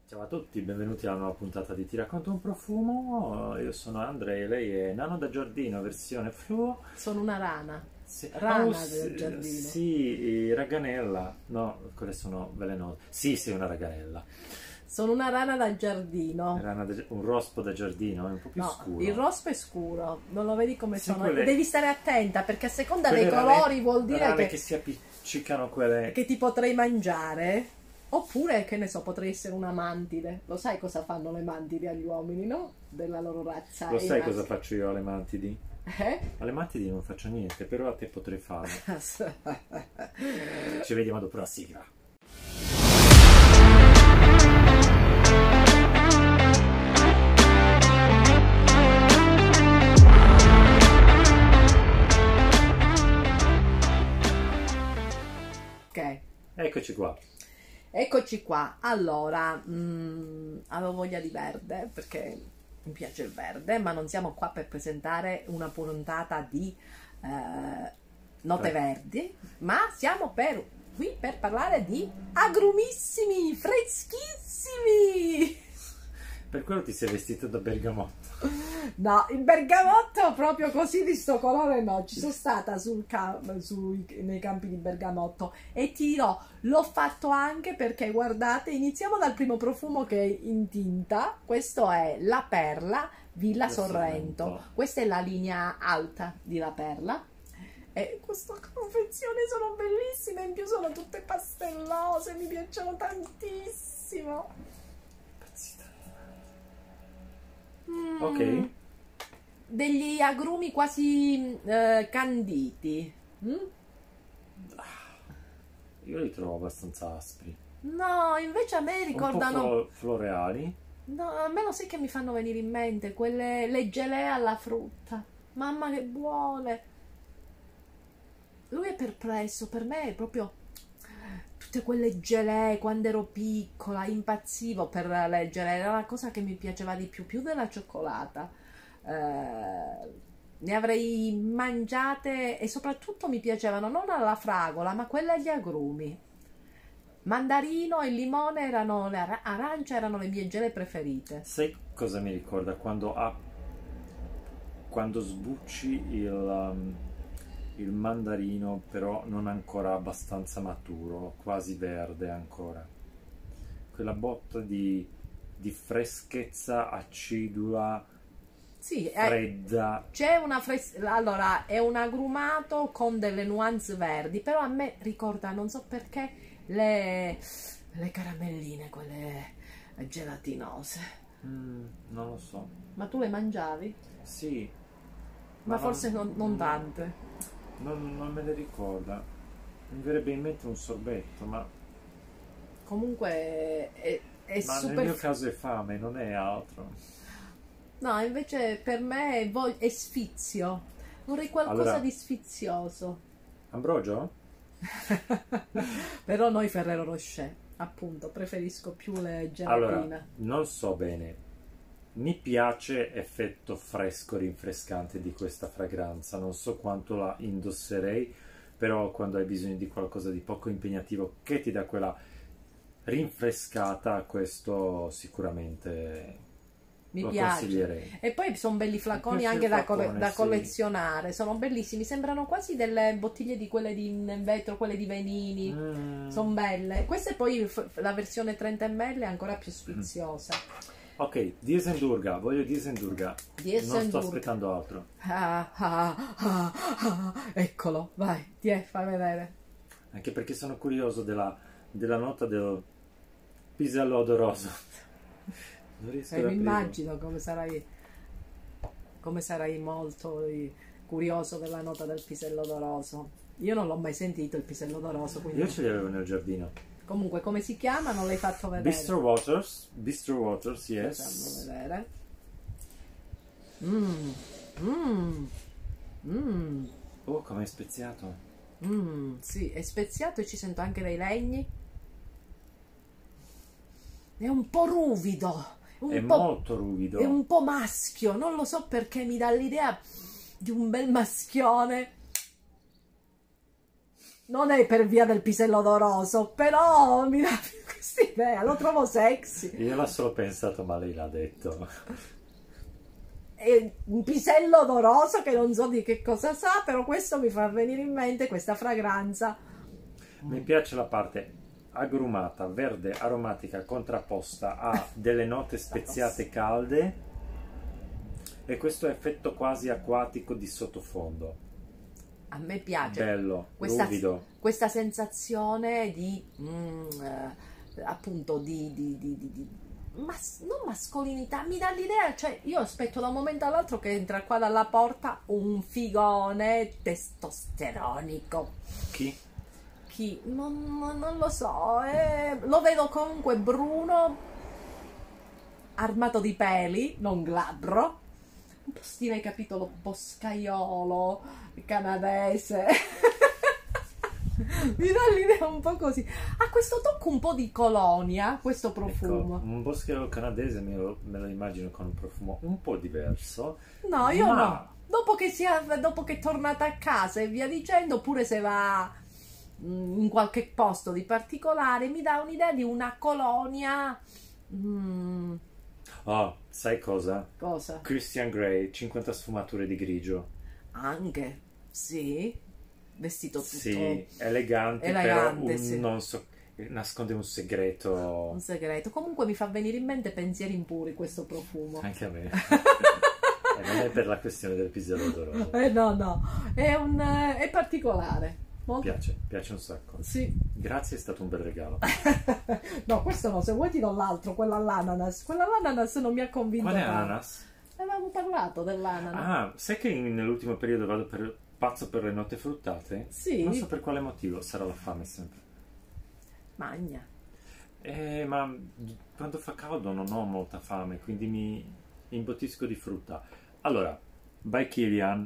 Ciao a tutti, benvenuti alla nuova puntata di Ti racconto un profumo. Io sono Andrea, lei è Nano da Giardino, versione fluo. Sono una rana, Sì. rana del giardino. Sì, raganella. No, quelle sono velenose. Sì, sei una raganella. Sono una rana da giardino. Un rospo da giardino, è un po' più No, scuro. il rospo è scuro, non lo vedi come Sì, sono. quelle- Devi stare attenta perché a seconda Quelle dei colori vuol dire rane che si appiccicano quelle... che ti potrei mangiare. Oppure, che ne so, potrei essere una mantide. Lo sai cosa fanno le mantidi agli uomini, no? Della loro razza. Lo ai sai maschi. cosa faccio io alle mantidi? Eh? Alle mantidi non faccio niente, però a te potrei farlo. Ci vediamo dopo la sigla. Ok. Eccoci qua. Eccoci qua. Allora, avevo voglia di verde perché mi piace il verde, ma non siamo qua per presentare una puntata di note verdi, ma siamo qui per parlare di agrumissimi, freschissimi. Per quello ti sei vestito da bergamotto. No, il bergamotto proprio così di sto colore no, ci sono stata nei campi di bergamotto e ti dirò, l'ho fatto anche perché guardate, iniziamo dal primo profumo che è in tinta, questo è La Perla Villa Sorrento, questa è la linea alta di La Perla e queste confezioni sono bellissime, in più sono tutte pastellose, mi piacciono tantissimo. Ok. Degli agrumi quasi canditi. Io li trovo abbastanza aspri. No, invece a me ricordano. Un po' floreali. No, a me lo sai che mi fanno venire in mente le gelee alla frutta. Mamma che buone. Lui è perplesso, per me è proprio tutte quelle gelee quando ero piccola, impazzivo per le gelee, era la cosa che mi piaceva di più della cioccolata. Ne avrei mangiate e soprattutto mi piacevano non alla fragola ma quelle agli agrumi. Mandarino e limone erano arancia erano le mie gelee preferite. Sai cosa mi ricorda? Quando sbucci il mandarino, però non ancora abbastanza maturo, quasi verde ancora. Quella botta di freschezza, acidula, Sì, fredda. c'è allora è un agrumato con delle nuance verdi, però a me ricorda, non so perché, le caramelline, quelle gelatinose. Non lo so. Ma tu le mangiavi? Sì. Ma forse non tante. Non me le ricorda. Mi verrebbe in mente un sorbetto, ma Comunque è nel super. mio caso è fame, non è altro. No, invece per me è sfizio. Vorrei qualcosa Allora, di sfizioso. Ambrogio? Però noi Ferrero Rocher, appunto, preferisco più le gelatine. Allora, non so bene. Mi piace effetto fresco, rinfrescante di questa fragranza. Non so quanto la indosserei, però quando hai bisogno di qualcosa di poco impegnativo che ti dà quella rinfrescata, questo sicuramente Mi lo piace. consiglierei. E poi sono belli flaconi Mi piace anche il flacone, da sì. collezionare, sono bellissimi, sembrano quasi delle bottiglie di quelle in vetro, quelle di Venini, sono belle. Questa è poi la versione 30 ml è ancora più sfiziosa. Ok, Diesendurga, voglio Diesendurga. Non sto Diesendurga. aspettando altro. Eccolo, vai, fai vedere. Anche perché sono curioso della nota del pisello odoroso. Non riesco ad Mi aprirlo. immagino come sarai molto curioso per la nota del pisello odoroso. Io non l'ho mai sentito il pisello odoroso, quindi. Io ce li avevo nel giardino. Comunque, come si chiama? Non l'hai fatto vedere. Bistro Waters, yes. Facciamo vedere. Oh, com'è speziato. Sì, è speziato e ci sento anche dei legni. È un po' ruvido. Molto ruvido. È un po' maschio. Non lo so perché mi dà l'idea di un bel maschione. Non è per via del pisello odoroso, però mi dà quest'idea, lo trovo sexy. Io l'ho solo pensato, ma lei l'ha detto. È un pisello odoroso che non so di che cosa sa, però questo mi fa venire in mente questa fragranza. Mi piace la parte agrumata, verde, aromatica, contrapposta a delle note speziate calde e questo effetto quasi acquatico di sottofondo. A me piace Bello, questa, ruvido. questa sensazione di appunto non mascolinità, mi dà l'idea, cioè io aspetto da un momento all'altro che entra qua dalla porta un figone testosteronico. Chi? Chi? Non lo so, lo vedo comunque bruno, armato di peli, non glabro, un po' stile capitolo boscaiolo canadese. Mi dà l'idea un po' così. Ha questo tocco un po' di colonia, questo profumo. Ecco, un boschiero canadese me lo immagino con un profumo un po' diverso. No, io ma... no. Dopo che è tornata a casa e via dicendo, oppure se va in qualche posto di particolare, mi dà un'idea di una colonia. Oh, sai cosa? Cosa? Christian Grey, 50 sfumature di grigio. Anche, sì. Vestito tutto Sì, elegante, elegante, però sì. non so, nasconde un segreto. Un segreto. Comunque mi fa venire in mente pensieri impuri questo profumo. Anche a me. E non è per la questione del pisello odoroso. No, è particolare. Molto... Piace un sacco. Sì. Grazie, è stato un bel regalo. No, questo no, se vuoi ti do l'altro, quello all'ananas. Quello all'ananas non mi ha convinto. Qual è tanto. ananas? Avevamo parlato dell'ananas. Ah, sai che nell'ultimo periodo vado pazzo per le note fruttate? Sì. Non so per quale motivo, sarà la fame sempre. Magna. Ma quando fa caldo non ho molta fame, quindi mi imbottisco di frutta. Allora, by Kilian,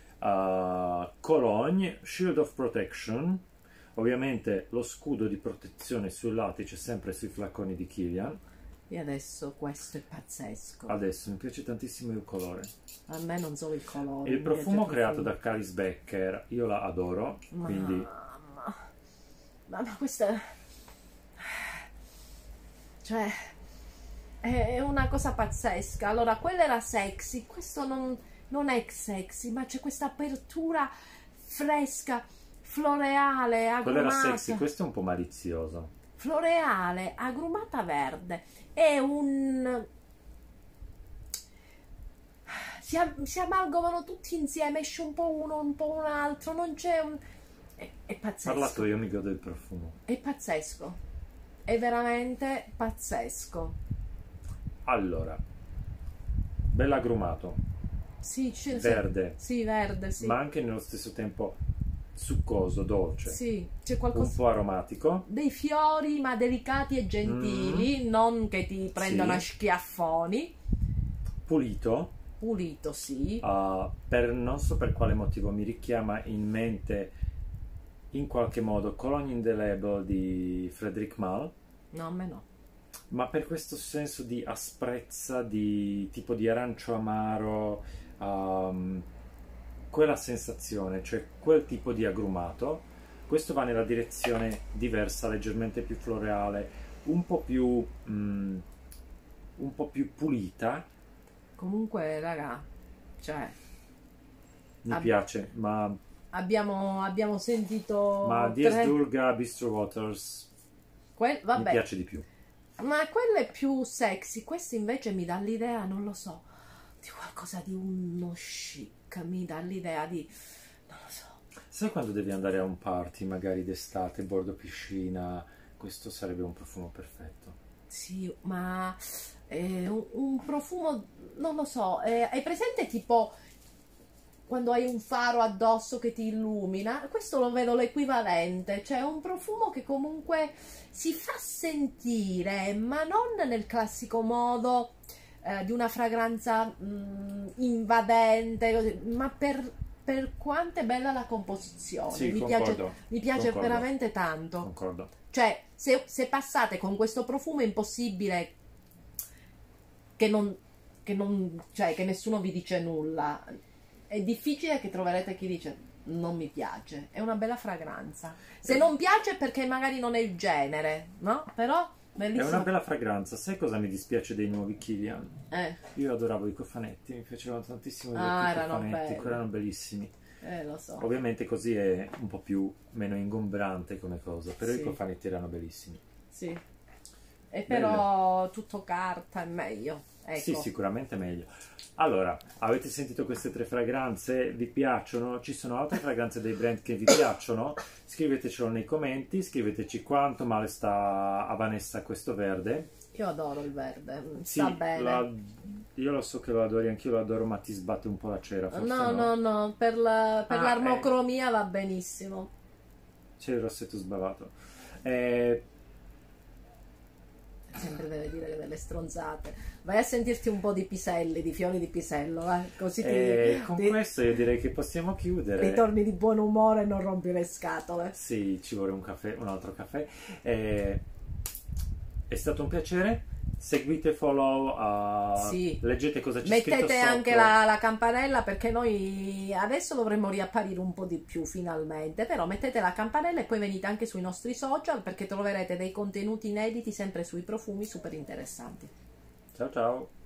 Cologne, Shield of Protection. Ovviamente lo scudo di protezione sui lati c'è sempre sui flaconi di Kilian. E adesso questo è pazzesco. Adesso mi piace tantissimo il colore. A me non solo il colore. Il mi profumo piace creato proprio. da Caris Becker, io la adoro, quindi... Ma questa... Cioè... È una cosa pazzesca. Allora, quella era sexy, questo non è sexy, ma c'è questa apertura fresca, floreale, Quello era agrumata. sexy, questo è un po' malizioso. Floreale, agrumata verde. È un... Si amalgamano tutti insieme, esce un po' uno, un po' un altro, non c'è un... È pazzesco. Parlato io, mi godo il profumo. È pazzesco. È veramente pazzesco. Allora, bell'agrumato, Sì, verde, sì, verde, sì. ma anche nello stesso tempo succoso, dolce, Sì, c'è un qualcosa... po' aromatico. Dei fiori, ma delicati e gentili, non che ti prendono a Sì. schiaffoni. Pulito. Pulito, sì. Non so per quale motivo mi richiama in mente in qualche modo Cologne Indelible di Frédéric Malle, No, a me no. ma per questo senso di asprezza, di tipo di arancio amaro, quella sensazione, cioè quel tipo di agrumato. Questo va nella direzione diversa, leggermente più floreale, un po' più pulita. Comunque, raga, cioè... Mi piace, ma Abbiamo sentito... Dies Durga, Bistro Waters mi Vabbè, piace di più. ma quello è più sexy. Questo invece mi dà l'idea, non lo so, di qualcosa di uno chic. Mi dà l'idea di... non lo so. Sai quando devi andare a un party, magari d'estate, bordo piscina, questo sarebbe un profumo perfetto. Sì, ma un profumo, non lo so, hai presente tipo quando hai un faro addosso che ti illumina? Questo lo vedo l'equivalente, cioè un profumo che comunque si fa sentire, ma non nel classico modo di una fragranza invadente, così, ma per quanto è bella la composizione. Sì, mi concordo, piace concordo. veramente tanto. Concordo. Cioè, se passate con questo profumo è impossibile che nessuno vi dice nulla. È difficile che troverete chi dice non mi piace. È una bella fragranza. Se non piace è perché magari non è il genere, no? Però È Bellissimo. una bella fragranza. Sai cosa mi dispiace dei nuovi Kilian? Eh, Io adoravo i cofanetti, mi piacevano tantissimo i Ah, vecchi erano cofanetti, belli. erano bellissimi. lo so. Ovviamente così è un po' più meno ingombrante come cosa, però i Sì. cofanetti erano bellissimi. Sì. E però tutto carta è meglio. Ecco. Sì, sicuramente meglio. Allora, avete sentito queste 3 fragranze? Vi piacciono? Ci sono altre fragranze dei brand che vi piacciono? Scrivetecelo nei commenti, scriveteci quanto male sta a Vanessa questo verde. Io adoro il verde, Sì, sta bene. io lo so che lo adori, anch'io lo adoro, ma ti sbatte un po' la cera, forse No, no? no, per l'armocromia va benissimo. C'è il rossetto sbavato. Sempre deve dire delle stronzate. Vai a sentirti un po' di piselli, di fiori di pisello, così Con ti questo io direi che possiamo chiudere. ritorni di buon umore e non rompi le scatole. Sì, ci vuole un caffè, un altro caffè. È stato un piacere. Seguite, follow, Sì. leggete cosa c'è scritto Mettete sotto. anche la campanella, perché noi adesso dovremmo riapparire un po' di più finalmente, però mettete la campanella e poi venite anche sui nostri social, perché troverete dei contenuti inediti sempre sui profumi super interessanti. Ciao ciao.